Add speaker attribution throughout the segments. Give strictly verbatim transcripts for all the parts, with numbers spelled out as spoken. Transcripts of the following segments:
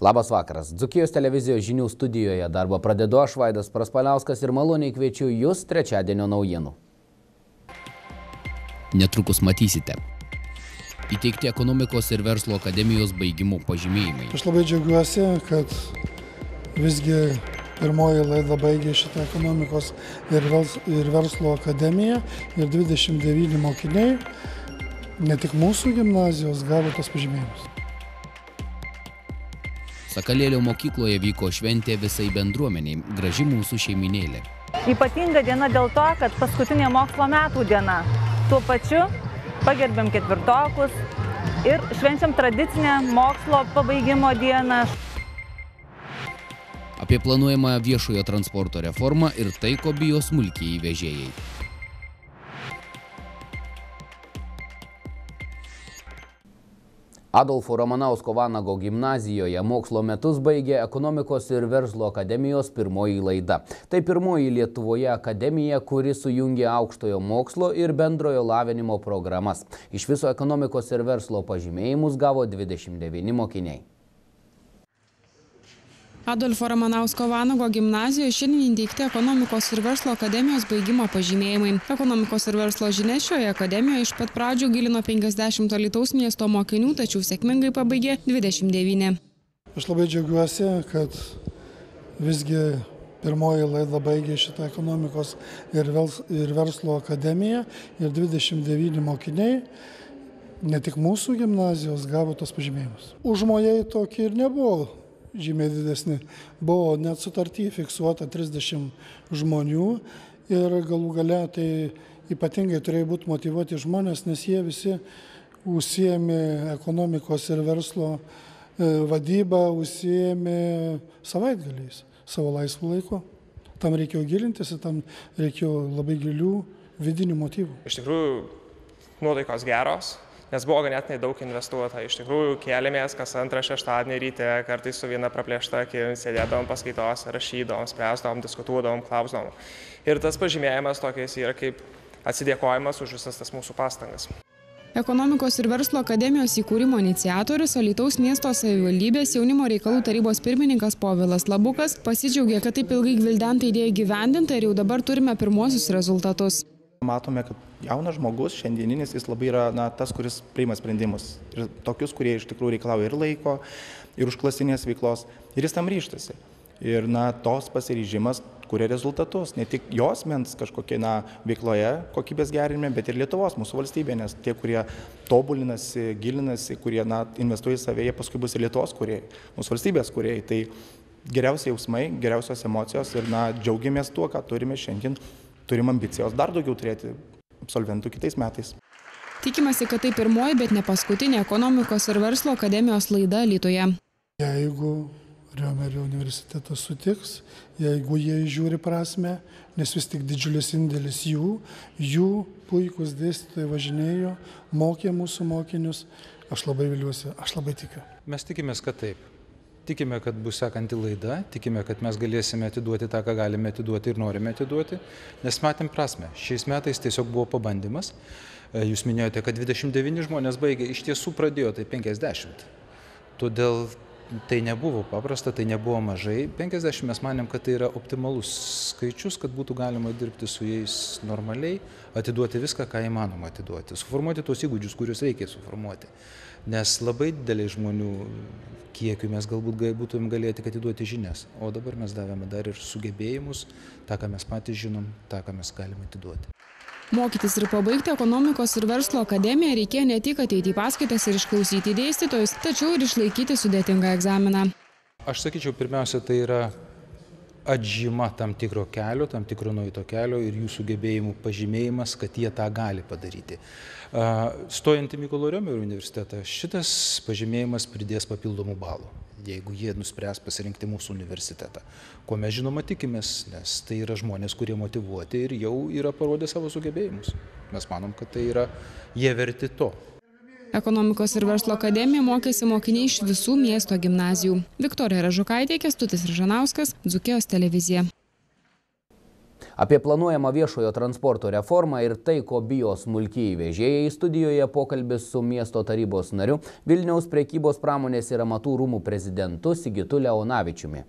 Speaker 1: Labas vakaras. Dzūkijos televizijos žinių studijoje darbą pradedu aš, Vaidas Praspaliauskas, ir maloniai kviečiu jūs trečiadienio naujienų. Netrukus matysite. Įteikti ekonomikos ir verslo akademijos baigimo pažymėjimai.
Speaker 2: Aš labai džiaugiuosi, kad visgi pirmoji laida baigė šitą ekonomikos ir verslo akademiją ir dvidešimt devyni mokiniai, ne tik mūsų gimnazijos, gavo tos pažymėjimus.
Speaker 1: Sakalėlio mokykloje vyko šventė visai bendruomeniai, graži mūsų šeiminėlė.
Speaker 3: Ypatinga diena dėl to, kad paskutinė mokslo metų diena. Tuo pačiu pagerbėm ketvirtokus ir švenčiam tradicinę mokslo pabaigimo dieną.
Speaker 1: Apie planuojamą viešojo transporto reformą ir tai, ko bijo smulkieji vežėjai. Adolfo Ramanausko Vanago gimnazijoje mokslo metus baigė ekonomikos ir verslo akademijos pirmoji laida. Tai pirmoji Lietuvoje akademija, kuri sujungė aukštojo mokslo ir bendrojo lavinimo programas. Iš viso ekonomikos ir verslo pažymėjimus gavo dvidešimt devyni mokiniai.
Speaker 4: Adolfo Ramanausko Vanago gimnazijoje šiandien įteikti ekonomikos ir verslo akademijos baigimo pažymėjimai. Ekonomikos ir verslo žinias šioje akademijoje iš pat pradžių gilino penkiasdešimt Alytaus miesto mokinių, tačiau sėkmingai pabaigė dvidešimt devyni.
Speaker 2: Aš labai džiaugiuosi, kad visgi pirmoji laida baigė šitą ekonomikos ir verslo akademiją ir dvidešimt devyni mokiniai, ne tik mūsų gimnazijos, gavo tos pažymėjimus. Užmojai tokie ir nebuvo žymiai didesni. Buvo net sutarty fiksuota trisdešimt žmonių ir galų gale tai ypatingai turėjo būti motyvuoti žmonės, nes jie visi užsiėmė ekonomikos ir verslo vadybą, užsiėmė savaitgaliais, savo laisvų laiku. Tam reikėjo gilintis, tam reikėjo labai gilių vidinių motyvų.
Speaker 5: Iš tikrųjų, nuotaikos geros. Nes buvo ganėtinai daug investuota. Iš tikrųjų, kėlėmės kas antrą šeštadienį ryte, kartais su viena praplėšta akim, sėdėdavom paskaitos, rašydavom, spręsdavom, diskutuodavom, klausdavom. Ir tas pažymėjimas tokiais yra kaip atsidėkojimas už visas tas mūsų pastangas.
Speaker 4: Ekonomikos ir verslo akademijos įkūrimo iniciatorius Alytaus miesto savivaldybės jaunimo reikalų tarybos pirmininkas Povilas Labukas pasidžiaugė, kad taip ilgai gvildenta idėja įgyvendinta ir jau dabar turime pirmuosius rezultatus.
Speaker 6: Matome, kad jaunas žmogus šiandieninis jis labai yra na, tas, kuris priima sprendimus. Ir tokius, kurie iš tikrųjų reikalauja ir laiko, ir užklasinės veiklos, ir jis tam ryštasi. Ir na, tos pasiryžimas kuria rezultatus, ne tik jos mens kažkokie na, veikloje kokybės gerinime, bet ir Lietuvos, mūsų valstybė, nes tie, kurie tobulinasi, gilinasi, kurie na, investuoja į save, jie paskui bus ir Lietuvos kūrėjai, mūsų valstybės kūrėjai. Tai geriausi jausmai, geriausios emocijos ir na, džiaugiamės tuo, ką turime šiandien. Turim ambicijos dar daugiau turėti absolventų kitais metais.
Speaker 4: Tikimasi, kad tai pirmoji, bet ne paskutinė ekonomikos ir verslo akademijos laida Alytuje.
Speaker 2: Jeigu Riomerio universitetas sutiks, jeigu jie žiūri prasme, nes vis tik didžiulis indėlis jų, jų puikus dėstytojai važinėjo, mokė mūsų mokinius, aš labai viliuosi, aš labai tikiu.
Speaker 7: Mes tikimės, kad taip. Tikime, kad bus sekanti laida, tikime, kad mes galėsime atiduoti tą, ką galime atiduoti ir norime atiduoti, nes matėm prasme. Šiais metais tiesiog buvo pabandymas. Jūs minėjote, kad dvidešimt devyni žmonės baigė, iš tiesų pradėjo tai penkiasdešimt. Todėl tai nebuvo paprasta, tai nebuvo mažai. penkiasdešimt mes manėm, kad tai yra optimalus skaičius, kad būtų galima dirbti su jais normaliai, atiduoti viską, ką įmanoma atiduoti, suformuoti tos įgūdžius, kuriuos reikia suformuoti. Nes labai dideliai žmonių kiekiu mes galbūt būtumėm galėti atiduoti žinias, o dabar mes davėme dar ir sugebėjimus, tą, ką mes patys žinom, tą, ką mes galime atiduoti.
Speaker 4: Mokytis ir pabaigti ekonomikos ir verslo akademiją reikėjo ne tik ateiti į paskaitas ir išklausyti dėstytojus, tačiau ir išlaikyti sudėtingą egzaminą.
Speaker 7: Aš sakyčiau, pirmiausia, tai yra atžyma tam tikro kelio, tam tikro nueito kelio ir jų sugebėjimų pažymėjimas, kad jie tą gali padaryti. Stojant į Mykolo Riomerio universitetą, šitas pažymėjimas pridės papildomų balų, jeigu jie nuspręs pasirinkti mūsų universitetą. Ko mes žinoma tikimės, nes tai yra žmonės, kurie motyvuoti ir jau yra parodę savo sugebėjimus. Mes manom, kad tai yra jie verti to.
Speaker 4: Ekonomikos ir verslo akademija mokėsi mokiniai iš visų miesto gimnazijų. Viktorija Ražukaitė, Kęstutis Ražanauskas, Dzūkijos televizija.
Speaker 1: Apie planuojamą viešojo transporto reformą ir tai, ko bijo smulkieji vežėjai, studijoje pokalbis su miesto tarybos nariu, Vilniaus prekybos pramonės ir amatų rūmų prezidentu Sigitu Leonavičiumi.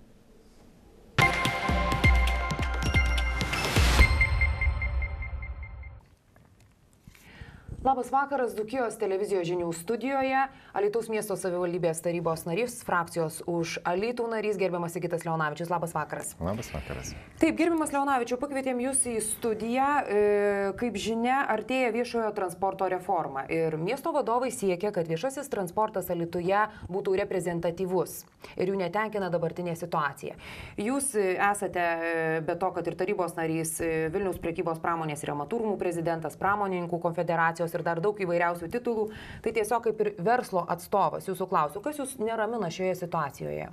Speaker 8: Labas vakaras, Dzūkijos televizijos žinių studijoje. Alytaus miesto savivaldybės tarybos narys, frakcijos už Alytų narys, gerbiamas Sigitas Leonavičius. Labas vakaras.
Speaker 9: Labas vakaras.
Speaker 8: Taip, gerbiamas Leonavičiu, pakvietėm jūs į studiją. Kaip žinia, artėja viešojo transporto reforma ir miesto vadovai siekia, kad viešasis transportas Alytuje būtų reprezentatyvus ir jų netenkina dabartinė situacija. Jūs esate, be to, kad ir tarybos narys, Vilniaus prekybos pramonės ir amatų rūmų prezidentas, pramonininkų konfederacijos ir dar daug įvairiausių titulų, tai tiesiog kaip ir verslo atstovas. Jūsų klausiu, kas jūs neramina šioje situacijoje?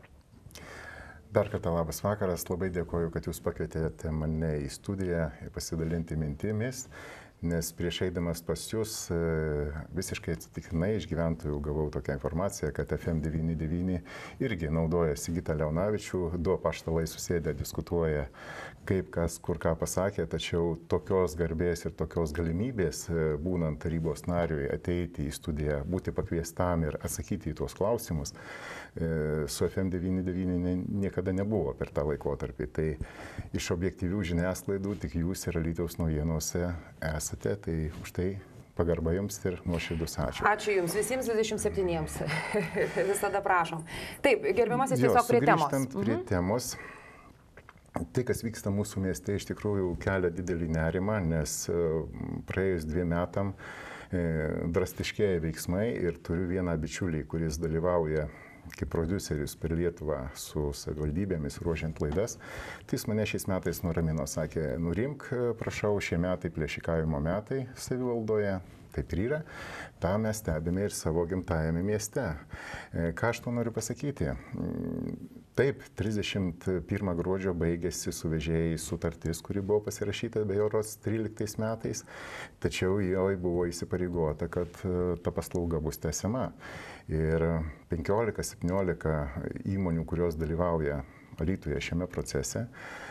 Speaker 9: Dar kartą labas vakaras, labai dėkoju, kad jūs pakvietėte mane į studiją pasidalinti mintimis, nes prieš eidamas pas jūs visiškai atsitiktinai iš gyventojų gavau tokią informaciją, kad F M devyni devyni irgi naudoja Sigitą Leonavičių, du apaštalai susėdę diskutuoja, kaip kas, kur ką pasakė, tačiau tokios garbės ir tokios galimybės, būnant tarybos nariui, ateiti į studiją, būti pakviestam ir atsakyti į tuos klausimus, su F M devyni devyni niekada nebuvo per tą laikotarpį. Tai iš objektyvių žiniasklaidų tik jūs ir Alytaus naujienose esate, tai už tai pagarba jums ir nuoširdus ačiū.
Speaker 8: Ačiū jums visiems dvidešimt septyniems. Visada prašom. Taip, gerbiamasis, tiesiog prie temos.
Speaker 9: Sugrįžtant prie mhm. temos. Tai, kas vyksta mūsų mieste, iš tikrųjų kelia didelį nerimą, nes praėjus dviem metam drastiškėja veiksmai ir turiu vieną bičiulį, kuris dalyvauja kaip prodiuseris per Lietuvą su savivaldybėmis ruošiant laidas. Tai jis mane šiais metais nuramino, sakė, nurimk, prašau, šie metai plėšikavimo metai savivaldoje. Taip ir yra. tą mes stebime ir savo gimtajame mieste. Ką aš to noriu pasakyti? Taip, trisdešimt pirmą gruodžio baigėsi su vežėjais sutartis, kuri buvo pasirašyta bejoros tryliktais metais, tačiau joje buvo įsipareigota, kad ta paslauga bus tęsiama. Ir penkiolika septyniolika įmonių, kurios dalyvauja Alytuje šiame procese,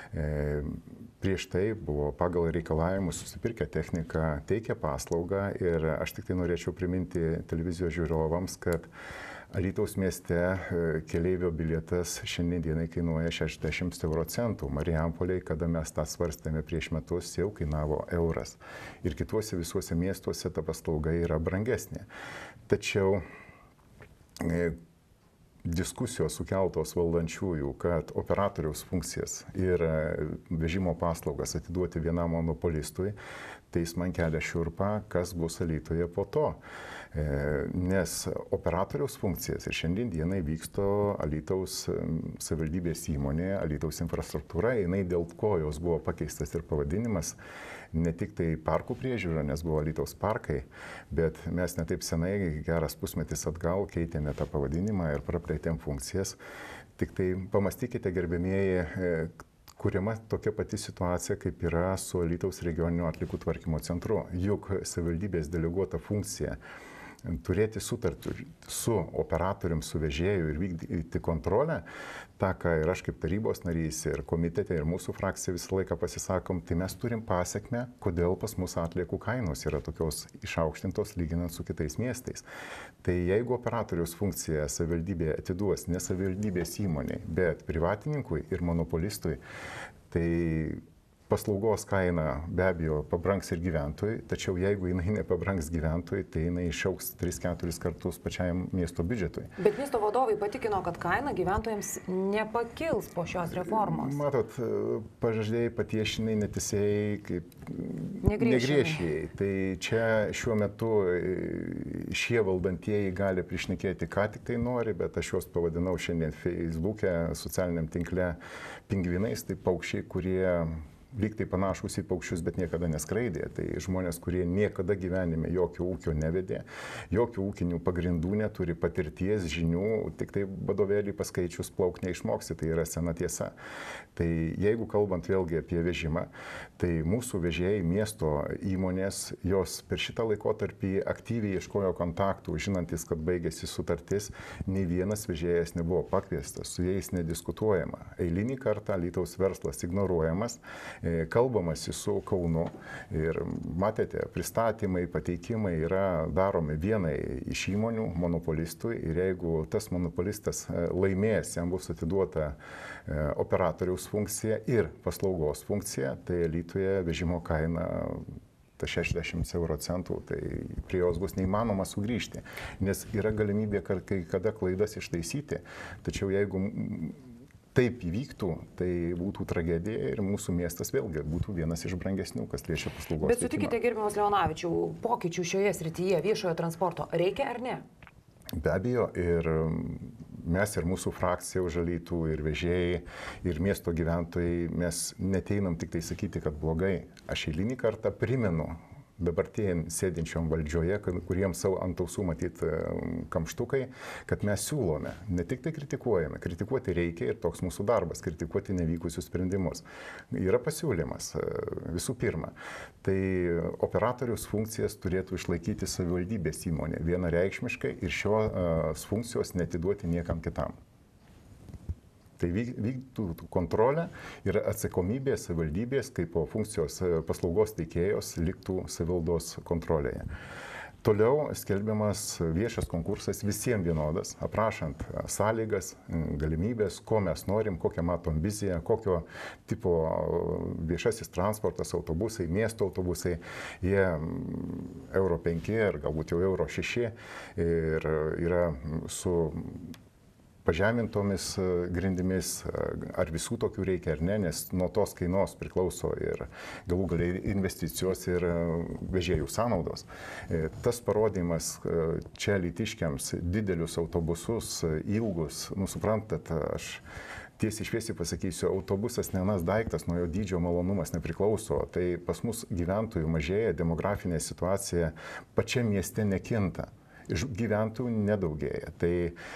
Speaker 9: prieš tai buvo pagal reikalavimus susipirkę techniką, teikia paslaugą ir aš tik tai norėčiau priminti televizijos žiūrovams, kad Alytaus mieste keleivio bilietas šiandien dienai kainuoja šešiasdešimt euro centų. Marijampolėje, kada mes tą svarstėme prieš metus, jau kainavo euras. Ir kituose visuose miestuose ta paslauga yra brangesnė. Tačiau diskusijos sukeltos valdančiųjų, kad operatoriaus funkcijas ir vežimo paslaugas atiduoti vienam monopolistui, tai jis man kelia šiurpą, kas bus Alytuje po to. Nes operatoriaus funkcijas ir šiandien dienai vyksto Alytaus savivaldybės įmonė, Alytaus infrastruktūra, jinai dėl ko jos buvo pakeistas ir pavadinimas, ne tik tai parkų priežiūra, nes buvo Alytaus parkai, bet mes netaip senai, geras pusmetis atgal, keitėme tą pavadinimą ir praplėtėm funkcijas. Tik tai pamastykite, gerbėmieji, kuriama tokia pati situacija, kaip yra su Alytaus regioninio atliekų tvarkymo centru. Juk savivaldybės deleguota funkcija turėti sutartį su operatorium, su vežėju ir vykdyti kontrolę, tą, ką ir aš kaip tarybos narys ir komitete ir mūsų frakcija visą laiką pasisakom, tai mes turim pasiekmę, kodėl pas mus atliekų kainos yra tokios išaukštintos lyginant su kitais miestais. Tai jeigu operatoriaus funkciją savivaldybė atiduos ne savivaldybės įmoniai, bet privatininkui ir monopolistui, tai paslaugos kaina be abejo pabrangs ir gyventojui, tačiau jeigu jinai nepabrangs gyventojui, tai jinai išaugs tris keturis kartus pačiam miesto biudžetui.
Speaker 8: Bet miesto vadovai patikino, kad kaina gyventojams nepakils po šios reformos.
Speaker 9: Matot, pažadėjai patiešiniai, netisėjai, kaip negriežėjai. Tai čia šiuo metu šie valdantieji gali prišnekėti, ką tik tai nori, bet aš juos pavadinau šiandien Facebook'e, socialiniam tinkle pingvinais, tai paukščiai, kurie lyg tai panašus į paukščius, bet niekada neskraidė. Tai žmonės, kurie niekada gyvenime jokio ūkio nevedė, jokių ūkinių pagrindų neturi, patirties, žinių, tik tai vadovėlį paskaičius plauk neišmoksi, tai yra sena tiesa. Tai jeigu kalbant vėlgi apie vežimą, tai mūsų vežėjai, miesto įmonės, jos per šitą laikotarpį aktyviai ieškojo kontaktų, žinantis, kad baigėsi sutartis, nei vienas vežėjas nebuvo pakviestas, su jais nediskutuojama. Eilinį kartą Alytaus verslas ignoruojamas. kalbamasi su Kaunu ir matėte, pristatymai, pateikimai yra daromi vienai iš įmonių monopolistui ir jeigu tas monopolistas laimės, jam bus atiduota operatoriaus funkcija ir paslaugos funkcija, tai Alytuje vežimo kaina ta šešiasdešimt euro centų, tai prie jos bus neįmanoma sugrįžti, nes yra galimybė kai kada klaidas ištaisyti, tačiau jeigu taip įvyktų, tai būtų tragedija ir mūsų miestas vėlgi būtų vienas iš brangesnių, kas liečia paslaugos teikimą.
Speaker 8: Bet sutikite, gerbiamas Leonavičiau, pokyčių šioje srityje viešojo transporto reikia ar ne?
Speaker 9: Be abejo, ir mes ir mūsų frakcija už Alytų, ir vežėjai, ir miesto gyventojai, mes neteinam tik tai sakyti, kad blogai. Aš eilinį kartą primenu dabartėjant sėdinčiom valdžioje, kuriems savo ant ausų matyti kamštukai, kad mes siūlome, ne tik tai kritikuojame, kritikuoti reikia ir toks mūsų darbas, kritikuoti nevykusius sprendimus. Yra pasiūlymas visų pirma, tai operatoriaus funkcijas turėtų išlaikyti savivaldybės įmonė vienareikšmiškai ir šios funkcijos netiduoti niekam kitam. Tai vyktų kontrolę ir atsakomybė savivaldybės kaip po funkcijos paslaugos teikėjos liktų savivaldos kontrolėje. Toliau skelbiamas viešas konkursas visiems vienodas, aprašant sąlygas, galimybės, ko mes norim, kokią matom viziją, kokio tipo viešasis transportas, autobusai, miesto autobusai, jie euro penki ar galbūt jau euro šeši ir yra su pažemintomis grindimis, ar visų tokių reikia ar ne, nes nuo tos kainos priklauso ir galų galiai investicijos ir vežėjų sąnaudos. Tas parodymas čia alytiškiams didelius autobusus, ilgus, nu suprantat, aš tiesiai šviesiai pasakysiu, autobusas nenas daiktas, nuo jo dydžio malonumas nepriklauso, tai pas mus gyventojų mažėja, demografinė situacija pačiam mieste nekinta. Gyventojų nedaugėja. Tai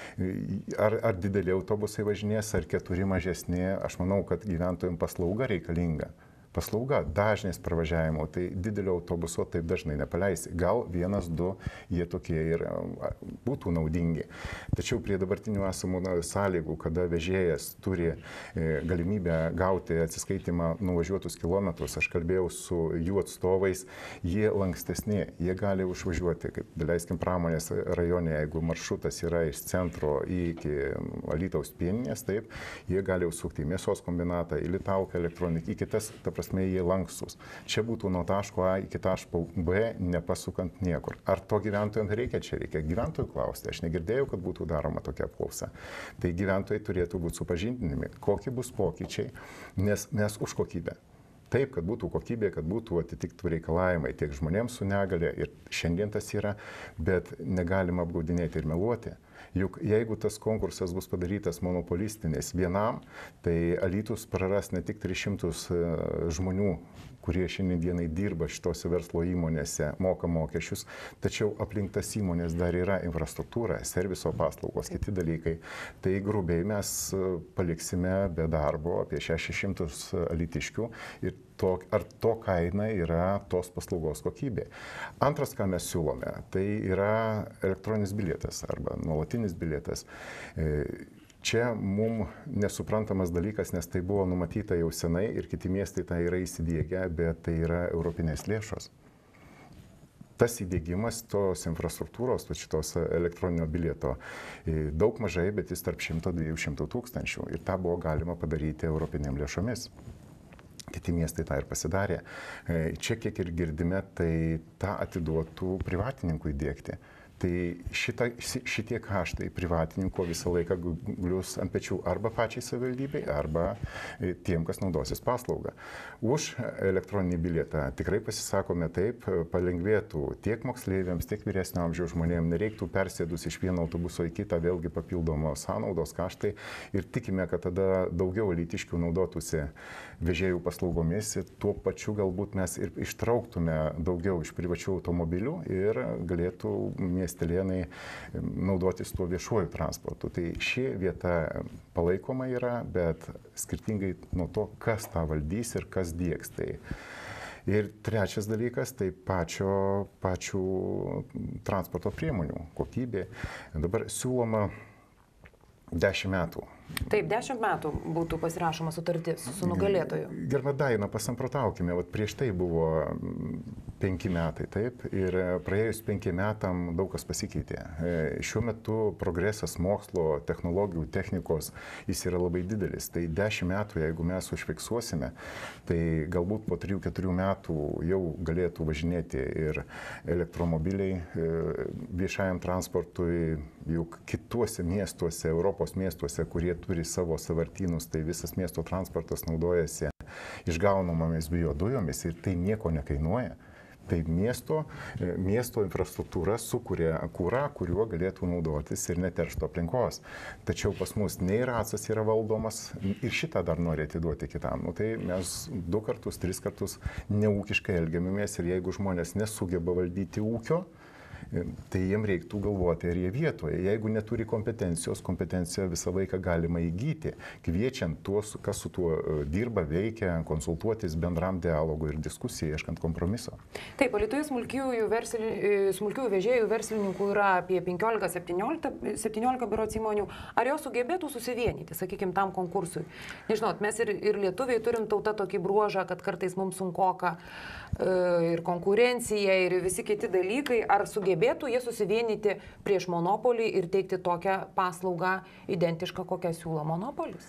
Speaker 9: ar, ar dideli autobusai važinės, ar keturi mažesni, aš manau, kad gyventojams paslauga reikalinga. Paslauga, dažnės pravažiavimo, tai didelio autobuso taip dažnai nepaleisi. Gal vienas, du, jie tokie ir būtų naudingi. Tačiau prie dabartinių esamų sąlygų, kada vežėjas turi galimybę gauti atsiskaitimą nuvažiuotus kilometrus, aš kalbėjau su jų atstovais, jie lankstesni, jie gali užvažiuoti, kaip daleiskim pramonės rajone, jeigu maršrutas yra iš centro iki Alytaus pieninės, taip, jie gali užsukti į mėsos kombinatą, į Litauką elektroniką, į kitas, ta prasme, jie lankstus. Čia būtų nuo taško A iki taško B, nepasukant niekur. Ar to gyventojams reikia? Čia reikia gyventojų klausti. Aš negirdėjau, kad būtų daroma tokia apklausa. Tai gyventojai turėtų būti supažindinami, kokie bus pokyčiai, nes mes už kokybę. Taip, kad būtų kokybė, kad būtų atitiktų reikalavimai tiek žmonėms su negale ir šiandien tas yra, bet negalima apgaudinėti ir meluoti. Juk jeigu tas konkursas bus padarytas monopolistinės vienam, tai Alytus praras ne tik tris šimtus žmonių, kurie šiandienai dirba šitose verslo įmonėse, moka mokesčius, tačiau aplink tas įmonės dar yra infrastruktūra, serviso paslaugos, kiti dalykai. Tai grubiai mes paliksime be darbo apie šešis šimtus alytiškių ir to, ar to kaina yra tos paslaugos kokybė. Antras, ką mes siūlome, tai yra elektroninis bilietas arba nuolatinis bilietas. Čia mums nesuprantamas dalykas, nes tai buvo numatyta jau senai ir kiti miestai tai yra įsidiegę, bet tai yra europinės lėšos. Tas įdėgymas tos infrastruktūros, šitos elektroninio bilieto, daug mažai, bet jis tarp šimto dviejų šimtų tūkstančių. Ir tą buvo galima padaryti europinėm lėšomis. Kiti miestai tą ir pasidarė. Čia, kiek ir girdime, tai tą atiduotų privatininkui įdėkti. Tai šita, šitie kaštai privatininko visą laiką gulius ant pečių arba pačiai savivaldybei, arba tiem, kas naudosis paslaugą. Už elektroninį bilietą tikrai pasisakome taip, palengvėtų tiek moksleiviams, tiek vyresnio amžiaus žmonėms, nereiktų persėdus iš vieno autobuso į kitą, vėlgi papildomos sąnaudos kaštai ir tikime, kad tada daugiau alytiškių naudotųsi vežėjų paslaugomis ir tuo pačiu galbūt mes ir ištrauktume daugiau iš privačių automobilių ir galėtų miestelėnai naudotis tuo viešuoju transportu. Tai ši vieta palaikoma yra, bet skirtingai nuo to, kas tą valdys ir kas diegs. Tai. Ir trečias dalykas, tai pačio, pačių transporto priemonių kokybė. Dabar siūloma dešimt metų
Speaker 8: Taip, dešimt metų būtų pasirašoma sutartis su nugalėtoju.
Speaker 9: Gerbiama Daina, pasamprotaukime, vat prieš tai buvo penki metai, taip, ir praėjus penki metam daug kas pasikeitė. Šiuo metu progresas mokslo, technologijų, technikos, jis yra labai didelis. Tai dešimt metų, jeigu mes užfiksuosime, tai galbūt po trijų keturių metų jau galėtų važinėti ir elektromobiliai viešajam transportui, juk kituose miestuose, Europos miestuose, kurie turi savo savartynus, tai visas miesto transportas naudojasi išgaunamomis biodujomis ir tai nieko nekainuoja. Tai miesto, miesto infrastruktūra sukuria kūrą, kuriuo galėtų naudotis ir neteršto aplinkos. Tačiau pas mus nei racas yra valdomas ir šitą dar nori atiduoti kitam. Nu, tai mes du kartus, tris kartus neūkiškai elgiamės ir jeigu žmonės nesugeba valdyti ūkio, tai jiem reiktų galvoti, ar jie vietoje. Jeigu neturi kompetencijos, kompetenciją visą laiką galima įgyti, kviečiant tuos, kas su tuo dirba, veikia, konsultuotis bendram dialogui ir diskusijai, ieškant kompromiso.
Speaker 8: Taip, Alytuje smulkiųjų, versli, smulkiųjų vežėjų verslininkų yra apie penkiolika septyniolika berods įmonių. Ar jos sugebėtų susivienyti, sakykime, tam konkursui? Nežinot, mes ir, ir lietuviai turim tautą tokį bruožą, kad kartais mums sunkoka ir konkurencija, ir visi kiti dalykai. Ar sugebėtų jie susivienyti prieš monopolį ir teikti tokią paslaugą identišką, kokią siūlo monopolis?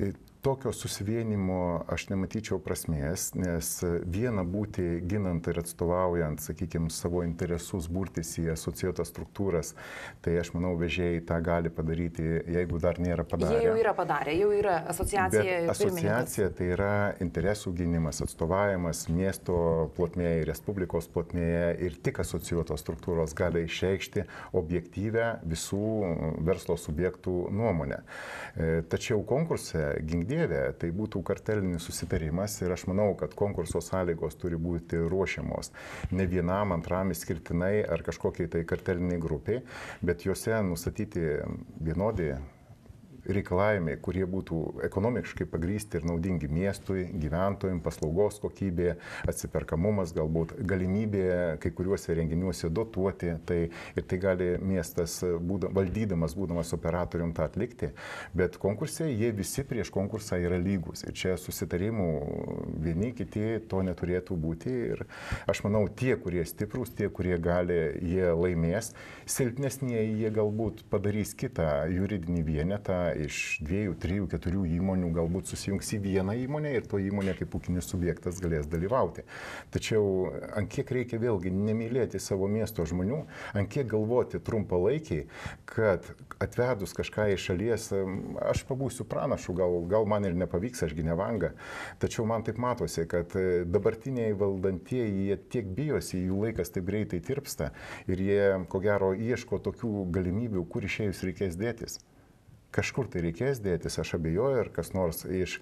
Speaker 9: Tokio susivienimo aš nematyčiau prasmės, nes viena būti ginant ir atstovaujant, sakykime, savo interesus, burtis į asocijuotas struktūras, tai aš manau, vežėjai tą gali padaryti, jeigu dar nėra padarę.
Speaker 8: Jie jau yra padarę, jau yra asociacija.
Speaker 9: Bet asociacija tai yra interesų gynimas, atstovavimas miesto plotmėje, Respublikos plotmėje ir tik asocijuotos struktūros gali išreikšti objektyvę visų verslo subjektų nuomonę. Tačiau konkurse gink dieve, tai būtų kartelinis susitarimas ir aš manau, kad konkurso sąlygos turi būti ruošiamos ne vienam, antram išskirtinai ar kažkokiai tai karteliniai grupiai, bet juose nustatyti vienodi reikalavimai, kurie būtų ekonomiškai pagrįsti ir naudingi miestui, gyventojams, paslaugos kokybė, atsiperkamumas, galbūt galimybė kai kuriuose renginiuose dotuoti, tai ir tai gali miestas būda, valdydamas, būdamas operatorium tą atlikti, bet konkurse jie visi prieš konkursą yra lygus ir čia susitarimų vieni kiti to neturėtų būti ir aš manau, tie, kurie stiprus, tie, kurie gali, jie laimės, silpnesnieji jie galbūt padarys kitą juridinį vienetą iš dviejų, trijų, keturių įmonių galbūt susijungs į vieną įmonę ir to įmonė kaip ūkinis subjektas galės dalyvauti. Tačiau ant kiek reikia vėlgi nemylėti savo miesto žmonių, ant kiek galvoti trumpalaikiai, kad atvedus kažką iš šalies, aš pabūsiu pranašu, gal, gal man ir nepavyks, aš gi nevanga. Tačiau man taip matosi, kad dabartiniai valdantieji, jie tiek bijosi, jų laikas taip greitai tirpsta ir jie, ko gero, ieško tokių galimybių, kur išėjus reikės dėtis. Kažkur tai reikės dėtis, aš abejoju, ar kas nors iš,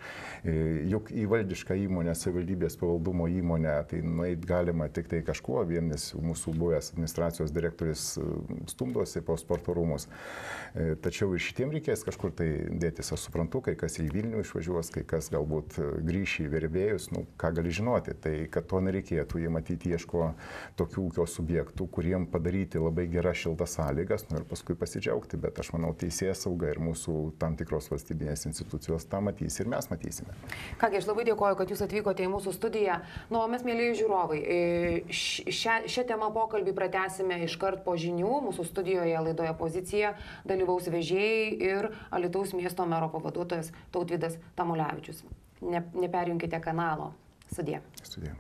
Speaker 9: juk į valdišką įmonę, savivaldybės pavaldumo įmonę, tai nueit galima tik tai kažkuo, vienas mūsų buvęs administracijos direktorius stumdosi po sporto rūmus. Tačiau ir šitiem reikės kažkur tai dėtis, aš suprantu, kai kas į Vilnių išvažiuos, kai kas galbūt grįš į Verbėjus, nu, ką gali žinoti, tai kad to nereikėtų, jie matyti ieško tokių ūkio subjektų, kuriem padaryti labai geras šiltas sąlygas, nu ir paskui pasidžiaugti, bet aš manau, teisėsauga ir mūsų su tam tikros valstybinės institucijos tą matys ir mes matysime.
Speaker 8: Kągi, aš labai dėkoju, kad jūs atvykote į mūsų studiją. Nu, o mes, mėlyji žiūrovai, šią, šią temą pokalbį pratęsime iškart po žinių. Mūsų studijoje laidoje Pozicija dalyvaus vežėjai ir Alytaus miesto mero pavaduotojas Tautvydas Tamulevičius. Ne, neperjunkite kanalo. Sudie.
Speaker 9: Sudie.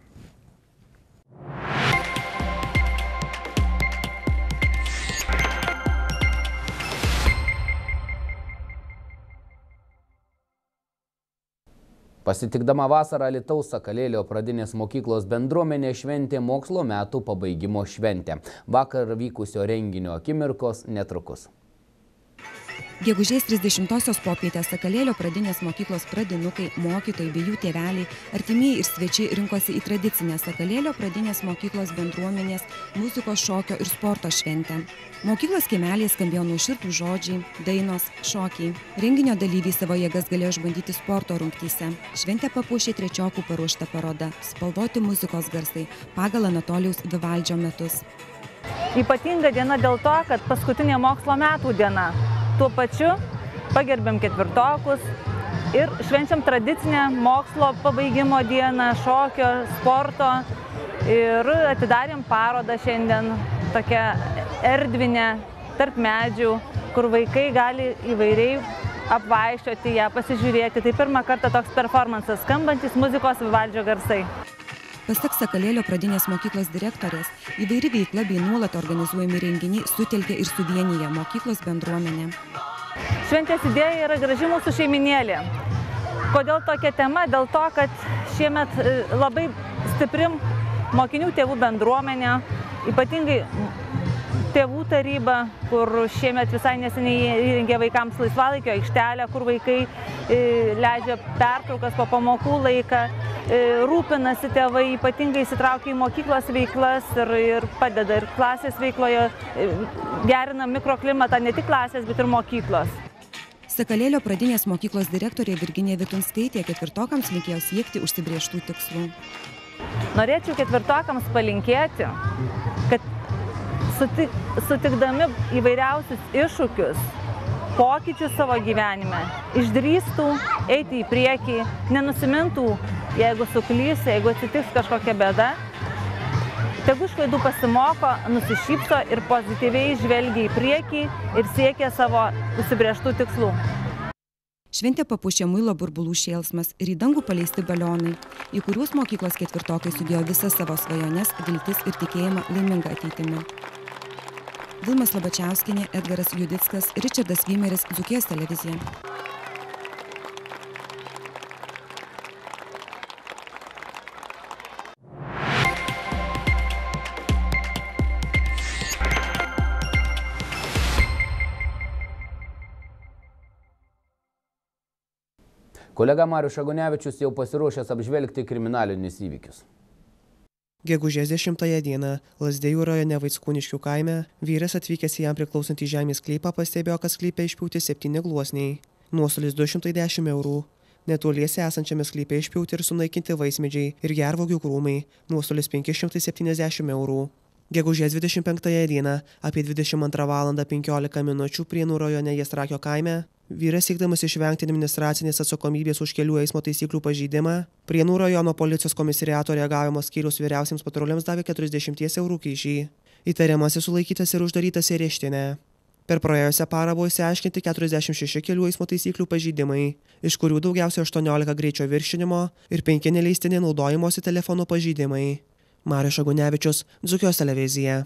Speaker 1: Pasitikdama vasarą Alytaus Sakalėlio pradinės mokyklos bendruomenė šventė mokslo metų pabaigimo šventę. Vakar vykusio renginio akimirkos netrukus.
Speaker 10: Gegužės trisdešimtosios popietę Sakalėlio pradinės mokyklos pradinukai, mokytojai bei jų tėveliai, artimieji ir svečiai rinkosi į tradicinę Sakalėlio pradinės mokyklos bendruomenės muzikos, šokio ir sporto šventę. Mokyklos kiemelėje skambėjo nuoširdūs žodžiai, dainos, šokiai. Renginio dalyviai savo jėgas galėjo išbandyti sporto rungtyse. Šventę papuošė trečiokų paruošta paroda "Spalvoti muzikos garsai" pagal Anatolijaus Vivaldžio metus.
Speaker 3: Ypatinga diena dėl to, kad paskutinė mokslo metų diena. Tuo pačiu pagerbėm ketvirtokus ir švenčiam tradicinę mokslo pabaigimo dieną, šokio, sporto ir atidarėm parodą šiandien tokią erdvinę tarp medžių, kur vaikai gali įvairiai apvaikščioti ją, pasižiūrėti. Tai pirmą kartą toks performansas, skambantis muzikos Vivaldžio garsai.
Speaker 10: Pasak Sakalėlio pradinės mokyklos direktorės, įvairi veikla bei nuolat organizuojami renginiai sutelkia ir suvienyje mokyklos bendruomenę.
Speaker 3: Šventės idėja yra graži mūsų šeiminėlė. Kodėl tokia tema? Dėl to, kad šiemet labai stiprim mokinių tėvų bendruomenė, ypatingai tėvų taryba, kur šiemet visai neseniai įrengė vaikams laisvalaikio aikštelę, kur vaikai leidžia pertraukas po pamokų laiką, rūpinasi tėvai, ypatingai įsitraukia į mokyklos veiklas ir, ir padeda ir klasės veikloje, gerina mikroklimatą ne tik klasės, bet ir mokyklos.
Speaker 10: Sakalėlio pradinės mokyklos direktorė Virginija Vitunskaitė ketvirtokams linkėjo siekti užsibrėžtų tikslų.
Speaker 3: Norėčiau ketvirtokams palinkėti, kad sutik, sutikdami įvairiausius iššūkius, pokyčius savo gyvenime, išdrįstų eiti į priekį, nenusimintų, jeigu suklys, jeigu atsitiks kažkokia bėda, tegu iš klaidų pasimoko, nusišypso ir pozityviai žvelgia į priekį ir siekia savo užsibrėžtų tikslų.
Speaker 10: Šventę papuošė muilo burbulų šėlsmas ir į dangų paleisti balionai, į kuriuos mokyklos ketvirtokai sudėjo visas savo svajones, viltis ir tikėjimą laimingą ateitimi. Vilma Slabačiauskienė, Edgaras Judickas, Ričardas Vymeris, Dzūkijos televizija.
Speaker 1: Kolega Marius Šagunevičius jau pasiruošęs apžvelgti kriminalinius įvykius.
Speaker 11: Gegužės dešimtąją dieną Lazdijų rajone Vaickūniškių kaime vyras atvykęs į jam priklausantį žemės sklypą pastebėjo, kad sklype išpjauti septyni gluosniai. Nuostolis du šimtai dešimt eurų. Netoliese esančiame sklype išpjauti ir sunaikinti vaismedžiai ir gervuogių krūmai. Nuostolis penki šimtai septyniasdešimt eurų. Gegužės dvidešimt penktąją dieną apie dvidešimt antrą valandą penkiolika minučių Prienų rajone Jastrakio kaime vyras siekdamas išvengti administracinės atsakomybės už kelių eismo taisyklių pažeidimą, Prienų rajono policijos komisariato reagavimo skyriaus vyriausiems patruliams davė keturiasdešimties eurų kyšį. Įtariamasis sulaikytas ir uždarytas į areštinę. Per praėjusią parą buvo išsiaiškinti keturiasdešimt šeši kelių eismo taisyklių pažeidimai, iš kurių daugiausiai aštuoniolika greičio viršinimo ir penki neleistini naudojimosi telefonų pažeidimai. Marius Šagunevičius, Dzūkijos televizija.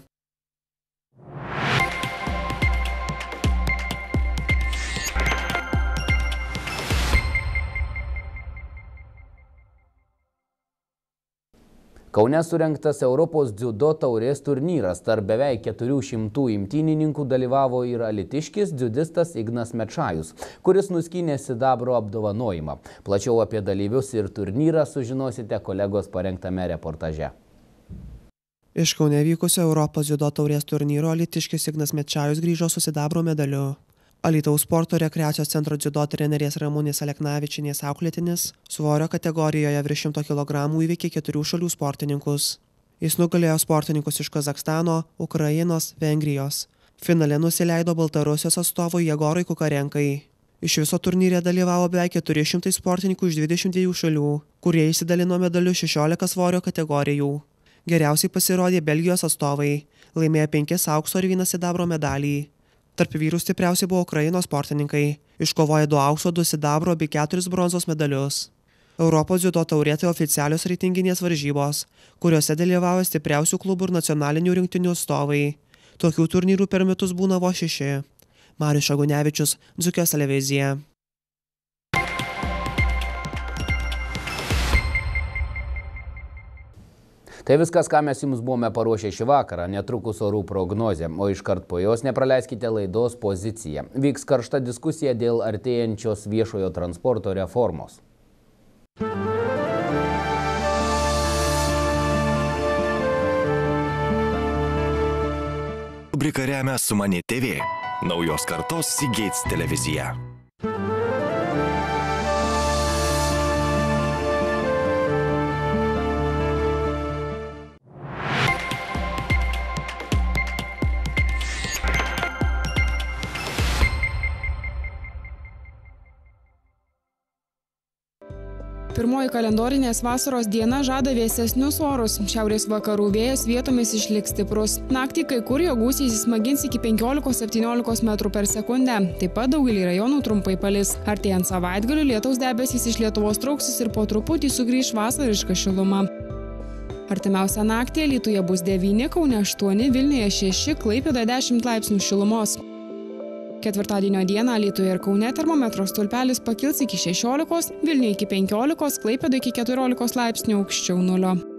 Speaker 1: Kaune surengtas Europos dziudo taurės turnyras. Tarp beveik keturių šimtų imtynininkų dalyvavo ir alytiškis dziudistas Ignas Mečajus, kuris nuskynė sidabro apdovanojimą. Plačiau apie dalyvius ir turnyrą sužinosite kolegos parengtame reportaže.
Speaker 11: Iš Kaune vykusio Europos dziudo taurės turnyro alytiškis Ignas Mečajus grįžo su sidabro medaliu. Alytaus sporto rekreacijos centro dziudo trenerės Ramunės Aleknavičienės auklėtinis svorio kategorijoje virš šimto kilogramų įveikė keturių šalių sportininkus. Jis nugalėjo sportininkus iš Kazachstano, Ukrainos, Vengrijos. Finale nusileido Baltarusijos atstovui Jegorui Kukarenkai. Iš viso turnyre dalyvavo beveik keturi šimtai sportininkų iš dvidešimt dviejų šalių, kurie išsidalino medalius šešiolika svorio kategorijų. Geriausiai pasirodė Belgijos atstovai, laimėjo penkis aukso ir vieną sidabro medalį. Tarp vyrų stipriausiai buvo Ukrainos sportininkai, iškovoję du aukso, du sidabro bei keturis bronzos medalius. Europos dziudo taurė tai oficialios reitinginės varžybos, kuriuose dalyvauja stipriausių klubų ir nacionalinių rinktinių atstovai. Tokių turnyrų per metus būna vos šeši. Marius Šagunevičius, Dzūkijos televizija.
Speaker 1: Tai viskas, ką mes jums buvome paruošę šį vakarą, netrukus orų prognozė, o iškart po jos nepraleiskite laidos poziciją. Vyks karšta diskusija dėl artėjančios viešojo transporto reformos.
Speaker 12: Rubrika remia Sumani T V, naujos kartos Seagates televizija.
Speaker 4: Pirmoji kalendorinės vasaros diena žada vėsesnius orus. Šiaurės vakarų vėjas vietomis išliks stiprus. Naktį kai kur jo gūsiai įsismagins iki penkiolikos septyniolikos metrų per sekundę. Taip pat daugelį rajonų trumpai palis. Artėjant savaitgaliu lietaus debesys iš Lietuvos trauksis ir po truputį sugrįš vasariška šiluma. Artimiausią naktį Alytuje bus devyni, Kaune aštuoni, Vilniuje šeši, Klaipėdoje dešimt laipsnių šilumos. Ketvirtadienio dieną Alytuje ir Kaune termometro stulpelis pakils iki šešiolikos, Vilniuje iki penkiolikos, Klaipėdoje iki keturiolikos laipsnių aukščiau nulio.